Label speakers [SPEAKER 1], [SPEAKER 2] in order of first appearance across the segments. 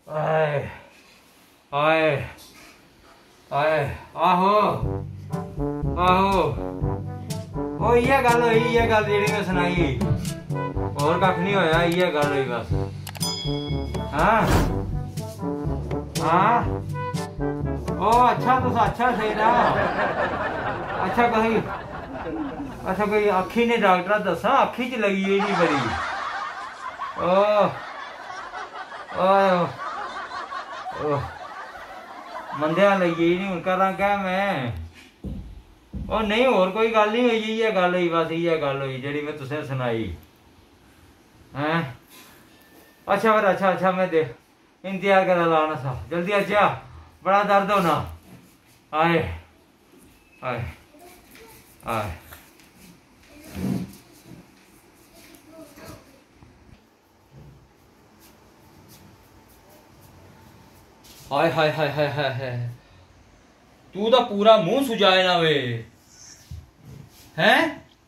[SPEAKER 1] आए आए आए आहो आहो ओ ये गल होई, ये गल जेहड़ी मैं सुनाई और कख नहीं होया, ये गल होई बस। हाँ हाँ ओ अच्छा तुस अच्छा सही ना अच्छा कोई अखी ने डॉक्टर दसा अखी च लगी है नहीं बड़ी ओ ओ मंदिया लगी नहीं हूं करा क्या मैं ओ नहीं और कोई गल नहीं हुई, इयै गल हुई बस, इयै गल हुई जेहड़ी मैं तुसें सुनाई हैं। अच्छा फिर अच्छा मैं दे इंतजार करा लाना सा जल्दी अच्छा बड़ा दर्द होना आए आए आए हाय हाय हाय हाय हाय हाय तू तो पूरा मुंह सुजाए ना वे हैं।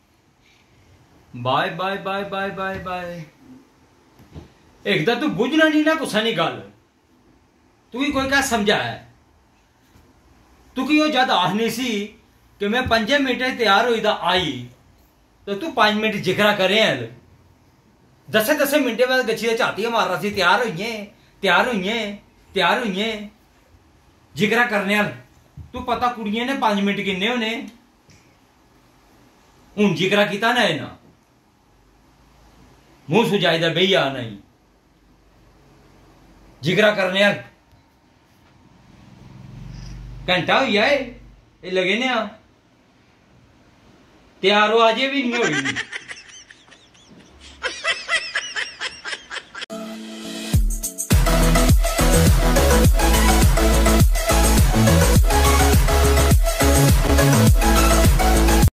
[SPEAKER 1] Bye bye bye bye bye bye एक तू बुझना नहीं ना कुछ नहीं गल तू ही कोई क्या समझा है तू की जद आखनी सी कि मैं 5 मिनट तैयार हुई दा आई तो तू 5 मिनट जिक्रा करे 10 मिनटें बाद गच्छी झाती मार सी तैयार हुई जिक्रा करने तू पता कुड़िया ने 5 मिनट किन्ने होने हूं जिक्रा किता ना ना मुंह सुजाई दा बेही आ नहीं जिक्रा करने घंटा हुई है ये लगे ने तैयार हो अजे भी नहीं होई।